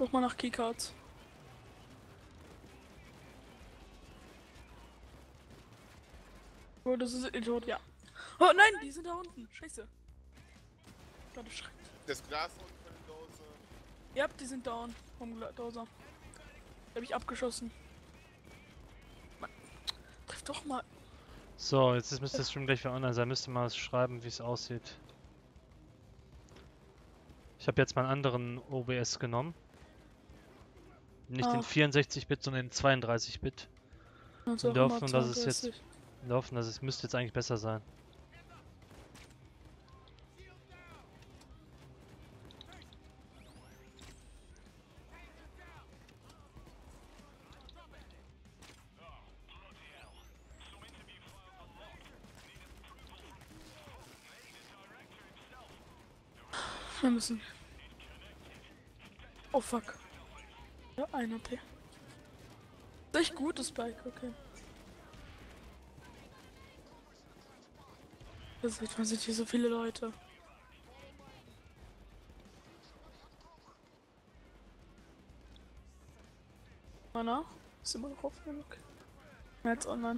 Such mal nach Keycards. Oh, das ist Idiot, ja. Oh nein, die sind da unten. Scheiße. Gerade schreckt. Das Glas unten von der Dose. Ja, die sind down. Vom Doser. Hab ich abgeschossen. Mann. Treff doch mal. So, jetzt müsste der Stream gleich wieder online sein. Müsste mal schreiben, wie es aussieht. Ich habe jetzt mal einen anderen OBS genommen. Nicht den 64-Bit, sondern den 32-Bit. Also In der auch immer Hoffnung, dass es jetzt... 32. In der Hoffnung, dass es müsste jetzt eigentlich besser sein. Wir müssen. Oh fuck. Ja, ein AP. Ist echt gutes Spike, okay. Das sieht man, sind hier so viele Leute. Mana? Ist immer noch offen, okay. Jetzt online.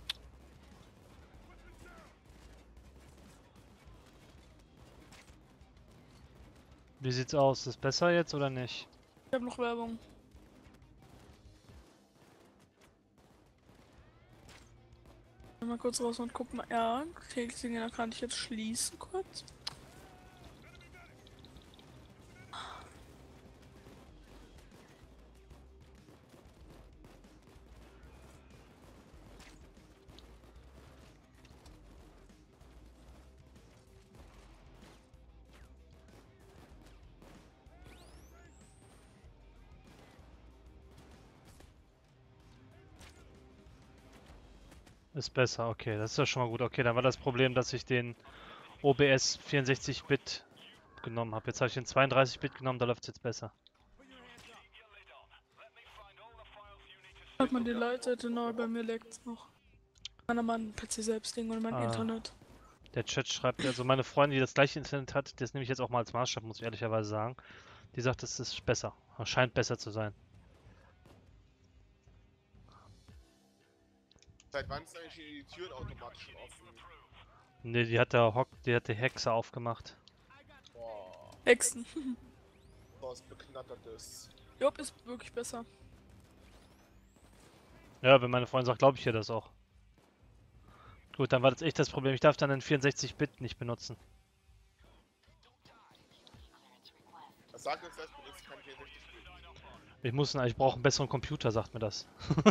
Wie sieht's aus? Ist es besser jetzt oder nicht? Ich habe noch Werbung. Mal kurz raus und guck mal. Ja, Klinger kann ich jetzt schließen kurz. Ist besser, okay. Das ist ja schon mal gut. Okay, dann war das Problem, dass ich den OBS 64-Bit genommen habe. Jetzt habe ich den 32-Bit genommen, da läuft es jetzt besser. Hat man die Leute, genau, bei mir leckt's noch. Kann aber mein PC selbst Ding und mein Internet. Der Chat schreibt, also meine Freundin, die das gleiche Internet hat, das nehme ich jetzt auch mal als Maßstab, muss ich ehrlicherweise sagen. Die sagt, es ist besser. Scheint besser zu sein. Seit wann sind eigentlich die Türen automatisch schon offen? Ne, die hat die Hexe aufgemacht. Boah, Hexen. was beknattertes. Job ist wirklich besser. Ja, wenn meine Freundin sagt, glaube ich ihr das auch. Gut, dann war das echt das Problem. Ich darf dann den 64-Bit nicht benutzen. Was sagt uns das? Benutzt kein 64 Bit. Ich brauche einen besseren Computer, sagt mir das.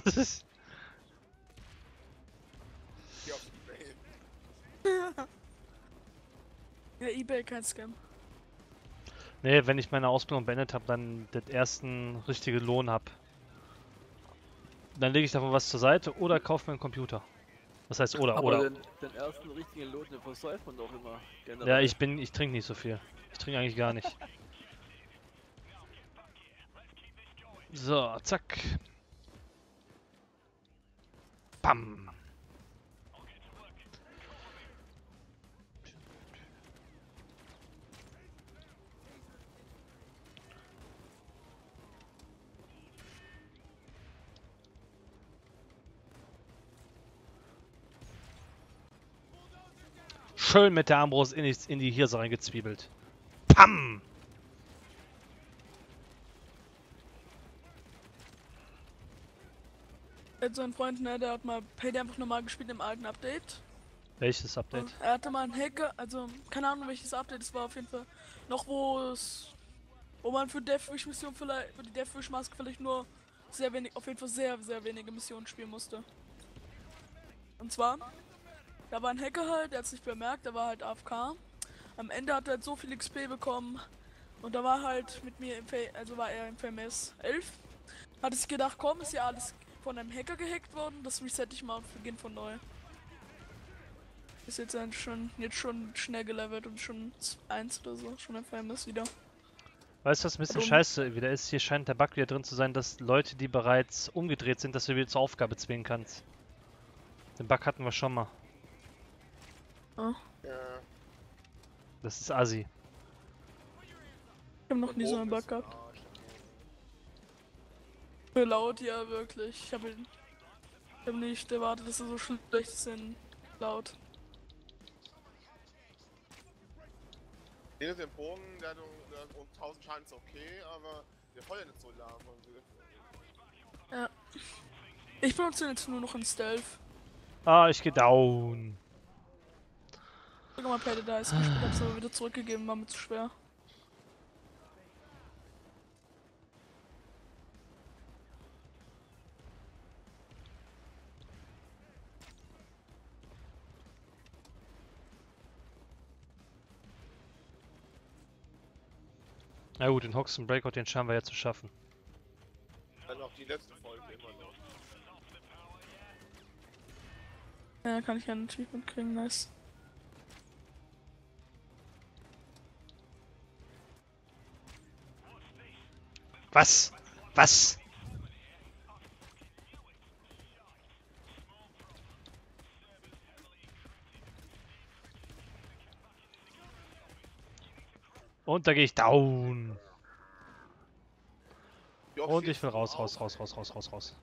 Hier auf eBay. Ja, eBay kein Scam. Nee, wenn ich meine Ausbildung beendet habe, dann den ersten richtigen Lohn habe, dann lege ich davon was zur Seite oder kaufe mir einen Computer. Was heißt oder? Aber den ersten richtigen Lohn, den versäuft man doch immer generell. Ja, ich trinke nicht so viel. Ich trinke eigentlich gar nicht. So, zack. Bam. Schön mit der Armbrust in die Hirse reingezwiebelt. Pam! Jetzt so ein Freund, ne, der hat mal Payday einfach normal gespielt im alten Update. Welches Update? Er hatte mal einen Hacker, also keine Ahnung welches Update es war, auf jeden Fall noch wo man für Deathwish Mission vielleicht, für die Deathwish Mask vielleicht nur sehr wenig, auf jeden Fall sehr, sehr wenige Missionen spielen musste. Und zwar, da war ein Hacker halt, der hat es nicht bemerkt, der war halt AFK. Am Ende hat er halt so viel XP bekommen und da war halt mit mir, also war er im FMS 11. Hat sich gedacht, komm, ist ja alles von einem Hacker gehackt worden, das reset ich mal und beginnt von neu. Ist jetzt schon schnell gelevelt und schon 1 oder so, schon ein FMS wieder. Weißt du, was ein bisschen scheiße wieder ist? Hier scheint der Bug wieder drin zu sein, dass Leute, die bereits umgedreht sind, dass du wieder zur Aufgabe zwingen kannst. Den Bug hatten wir schon mal. Oh. Ja. Das ist assi. Ich hab noch nie so einen Bug gehabt. Für laut, ja, wirklich. Ich hab nicht erwartet, dass er so schlecht ist in laut. Den Bogen, der hat um 1000 Schaden ist okay, aber der feuert nicht so lahm. Ja. Ich benutze ihn jetzt nur noch in Stealth. Ah, ich geh down. Sogar mal Payday Dice gespielt, hab's aber wieder zurückgegeben, war mir zu schwer. Na gut, den Hoxton Breakout, den scheinen wir ja zu schaffen. Dann auch die letzte Folge immer noch. Ja, kann ich ja ein Achievement kriegen, nice. Was? Was? Und da gehe ich down. Yoshi Und ich ist will so raus, auf. raus, raus, raus, raus, raus, raus.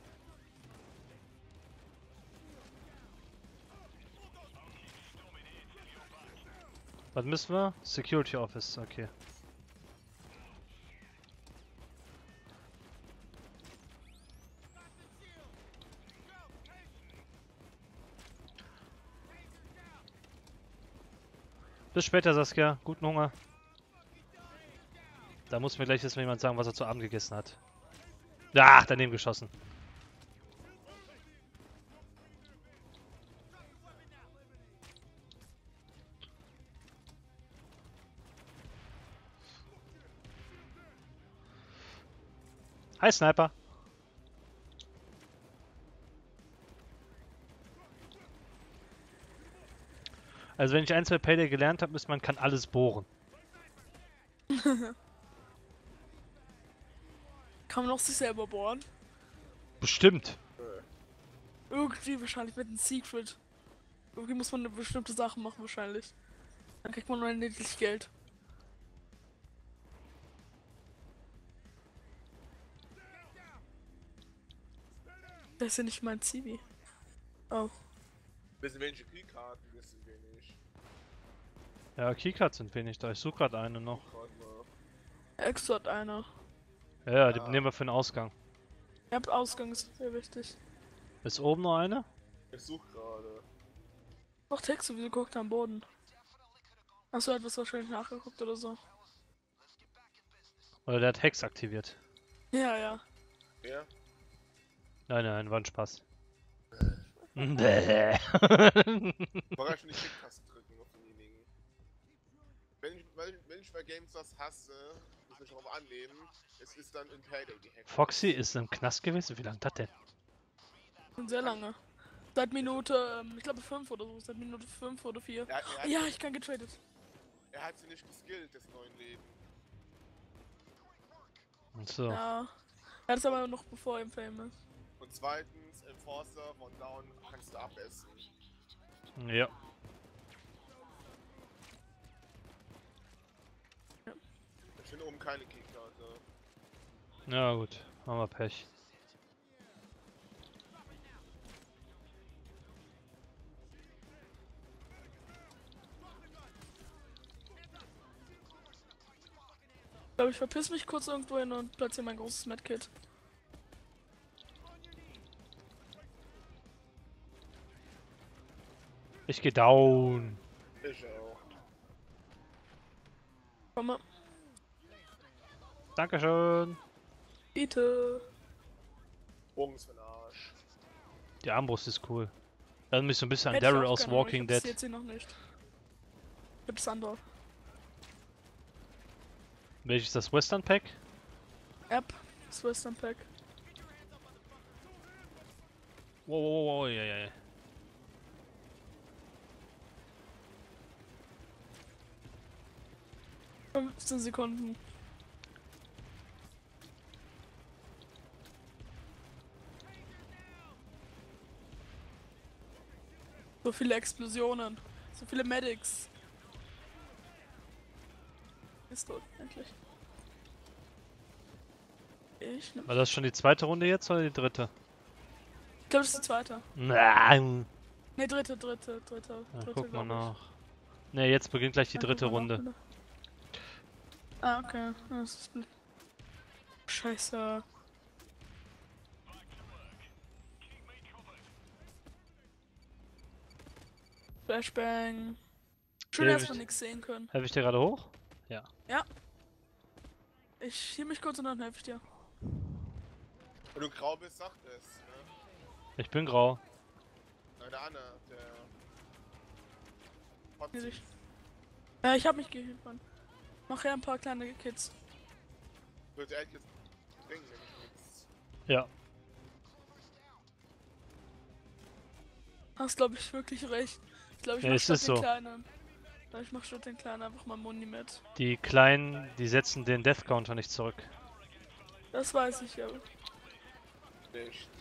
Was müssen wir? Security Office, okay. Bis später, Saskia. Guten Hunger. Da muss mir gleich jetzt mal jemand sagen, was er zu Abend gegessen hat. Ach, daneben geschossen. Hi, Sniper. Also wenn ich eins bei Payday gelernt habe, ist, man kann alles bohren. Kann man auch sich selber bohren? Bestimmt. Irgendwie wahrscheinlich mit einem Secret. Irgendwie muss man eine bestimmte Sache machen wahrscheinlich. Dann kriegt man unendlich Geld. Das ist ja nicht mein Zivi. Oh. Bisschen wenig Keykarten, bisschen wenig. Ja, Keycards sind wenig da. Ich suche gerade eine noch. Exo hat eine. Ja, die nehmen wir für den Ausgang. Ihr habt Ausgang, ist sehr wichtig. Ist oben noch eine? Ich such gerade. Doch, Texo, wieso guckt er am Boden? Achso, hat was wahrscheinlich nachgeguckt oder so. Oder der hat Hex aktiviert. Ja, ja. Ja? Nein, nein, war ein Spaß. Man kann schon die Klicktasten drücken auf denjenigen. Wenn ich bei Games was hasse, muss ich darauf annehmen, es ist dann in Payday die Hack. Foxy ist im Knast gewesen? Wie lange das denn? Schon sehr lange. Seit Minute, ich glaube 5 oder so. Seit Minute 5 oder 4. Ja, ich kann getradet. Er hat sie nicht geskillt, das neuen Leben. Und so. Ja. Er hat es aber noch bevor er im Fame ist. Und zweitens, Enforcer von Down kannst du abessen. Ja. Ich finde oben keine Keykarte. Ja gut, haben wir Pech. Ich glaube, ich verpiss mich kurz irgendwo hin und platziere mein großes Medkit. Ich geh down. Ich auch. Komm mal. Dankeschön. Bitte. Bogen ist für den Arsch. Die Armbrust ist cool. Erinnert mich so ein bisschen an Hätte ich Daryl auch aus gerne, aber Walking ich hab's Dead. jetzt hier noch nicht. Ich hab das andere. Welches ist das Western Pack? App, das Western Pack. Wow, wow, wow, ja, ja, ja. Ja. 15 Sekunden. So viele Explosionen. So viele Medics. Ist tot, endlich. Ich War das schon die zweite Runde jetzt oder die dritte? glaube, das ist die zweite. Nein. Ne, dritte, Ja, guck mal glaub ich. nach. Ne, jetzt beginnt gleich die Ja, dritte guck mal Runde. nach, bitte. Ah, okay. Das ist Scheiße. Flashbang. Schön, Ja, dass ich- wir nichts sehen können. Helfe ich dir gerade hoch? Ja. Ich hieb mich kurz und dann helfe ich dir. Wenn du grau bist, sagt es. Ne? Ich bin grau. Nein, der Anne, der. Hier Potzi. dich. Ich hab mich gehilft, Mann. Mach ja ein paar kleine Kids. Würde ehrlich jetzt bringen, nämlich nichts. Ja. Hast, glaube ich, wirklich recht. Ich glaube, ich Ja, mach es statt ist den so. Kleinen. Ich mach statt den Kleinen einfach mal Muni mit. Die Kleinen, die setzen den Death Counter nicht zurück. Das weiß ich ja. Nicht.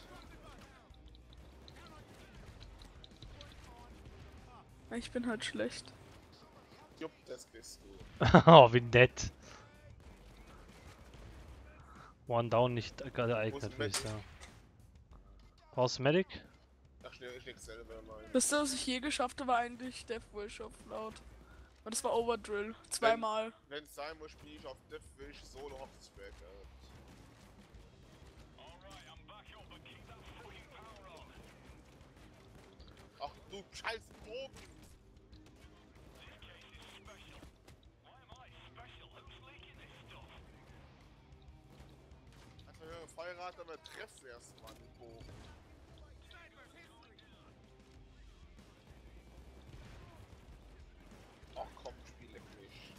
Ich bin halt schlecht. Jupp, das bist du. Oh, wie nett. One Down nicht geeignet, ein würde ich Medic? sagen. Brauchst du Medic? Ach, schnell, ich leg's selber mal. Das, was ich je geschafft habe, war eigentlich Death Wish auf laut. Und das war Overdrill. Zweimal. Wenn es sein muss, spiele ich auf Death Wish Solo auf das Track. Ach du scheiß Bogen! Also höhere Feuerrate, aber treffst erst mal den Bogen. Ach komm, spiele mich.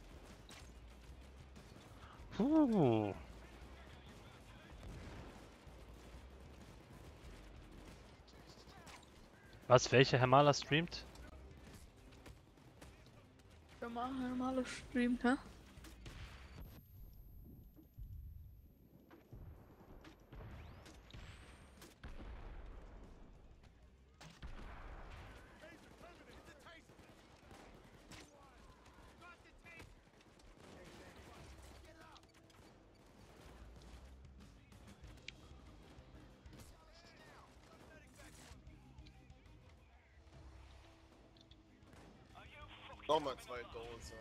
Was, welche Hermala streamt? Wir machen ein normales Stream, hä? Nochmal 2 Dosen.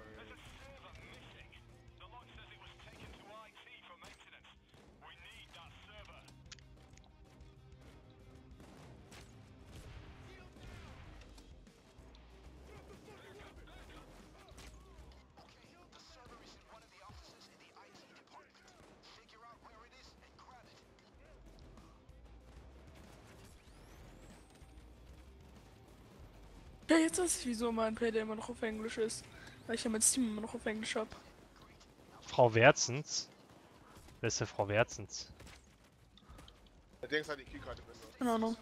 Ja, jetzt weiß ich, wieso mein Payday immer noch auf Englisch ist. Weil ich ja mein Steam immer noch auf Englisch hab. Frau Werzens? Wer ist denn Frau Werzens? Der Dings hat die Keykarte drin. Keine Ahnung.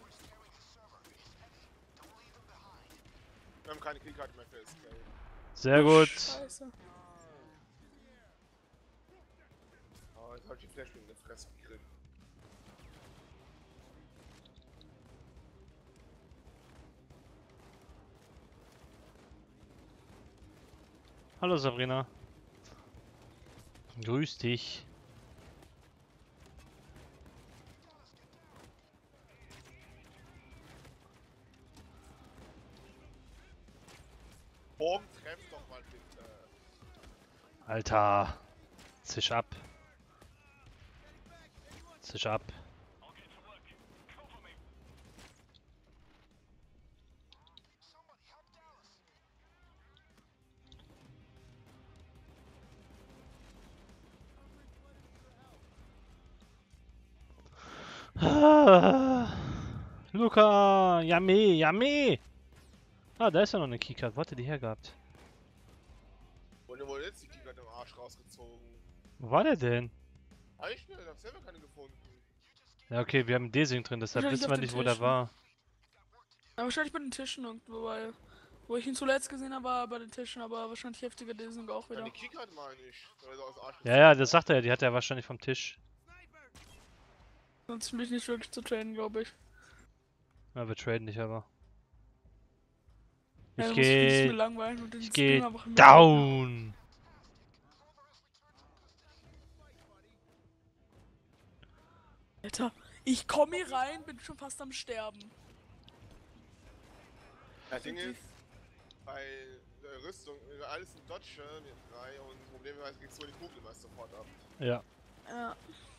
Wir haben keine Keykarte mehr für Escape. Sehr gut. Scheiße. Oh, jetzt hab ich die Flash in der Fresse gekriegt. Hallo Sabrina. Grüß dich. Bogen, treff doch mal bitte. Alter. Zisch ab. Zisch ab. Ah, Luca, Yummy, Yummy. Ah, da ist ja noch eine Keycard. Wo hat er die hergehabt? Und ihr wurde jetzt die Keykarte im Arsch rausgezogen. Wo war der denn? Eigentlich nicht, ich hab selber keine gefunden. Ja, okay, wir haben einen Desing drin, deshalb Wahrscheinlich wissen auf wir den nicht, wo der Tischen. war. Aber wahrscheinlich bei den Tischen irgendwo, weil. Wo ich ihn zuletzt gesehen habe, war er bei den Tischen, aber wahrscheinlich heftiger Desing auch Ja, wieder. die Keykarte meine ich. Weil sie aus dem Arsch Ja, ja, das sagt er ja, die hat er wahrscheinlich vom Tisch. Sonst bin ich nicht wirklich zu trainen, glaube ich. Ja, wir traden nicht, aber. Ja, Ich sonst ist mir geh. langweilig und den Ich Stream geh einfach im down! Alter, ich komme hier rein, bin schon fast am Sterben. Das Ding ist, bei der Rüstung, alles in Dodge, die 3 und das Problem ist, kriegst du die Kugel immer sofort ab. Ja. Ja.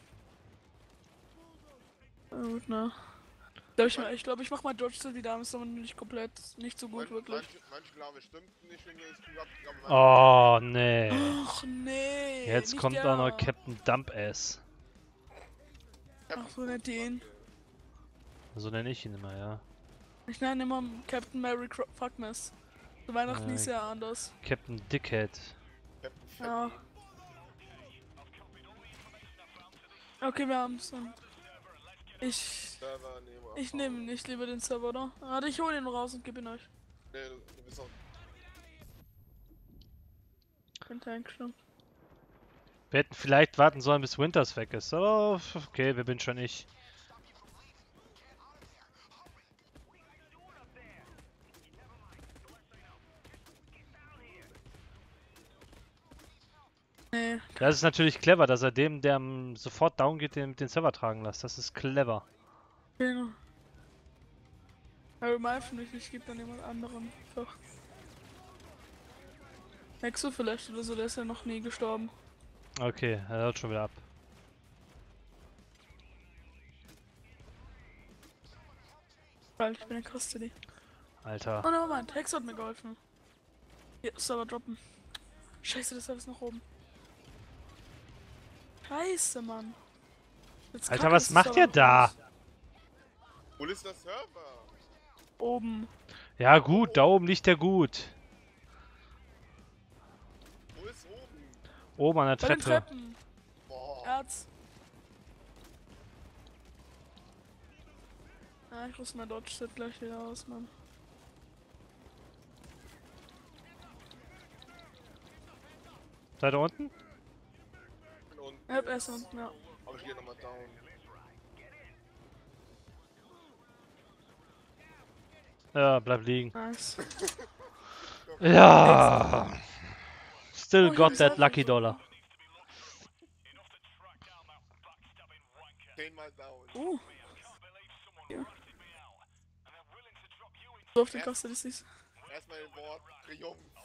Na gut, ne. Ich glaube, ich mach mal Dodge City, da ist aber nicht komplett, nicht so gut, wirklich. Manche glauben, es stimmt nicht, wenn du das Gefühl hast, Oh, nee. Ach nee. Jetzt nicht kommt der. auch noch Captain Dump-Ass. Ach so, nicht den. So nenne ich ihn immer, ja. Ich nenne immer Captain Mary Fuckmess. Zu Weihnachten ist ja anders. Captain Dickhead. Ja. Okay, wir haben's dann. Ich nehme nicht lieber den Server, oder? Warte, ich hole ihn raus und gebe ihn euch. Nee, du bist auch. Den Tank schon. Wir hätten vielleicht warten sollen, bis Winters weg ist. Aber okay, wer bin schon ich? Nee. Das ist natürlich clever, dass er dem, der sofort down geht, den Server tragen lässt. Das ist clever. Genau. Aber mal finde ich gibt dann jemand anderen. Einfach. Nexo vielleicht oder so, der ist ja noch nie gestorben. Okay, er haut schon wieder ab. Weil ich bin in Custody. Alter. Oh ne, Moment, Hex hat mir geholfen. Hier, Server droppen. Scheiße, das ist nach oben. Scheiße, Mann. Jetzt Alter, kacke, was dass der macht Server ihr da? raus. Wo ist der Server? Oben. Ja gut, da oben liegt der gut. Wo ist oben? Oben an der Bei den Treppe. Treppen. Boah. Erz. Ja, ich rüste mein Dodge-Set gleich wieder aus, Mann. Seid ihr unten? Und Ich hab erst unten, ja. aber ich gehe nochmal down. Ja, bleib liegen. Nice. Ja. Still Oh, ich got hab's that auch lucky schon. dollar. 10-mal down. Ja. So auf den Custody ist. Erstmal ein Wort, Triumph.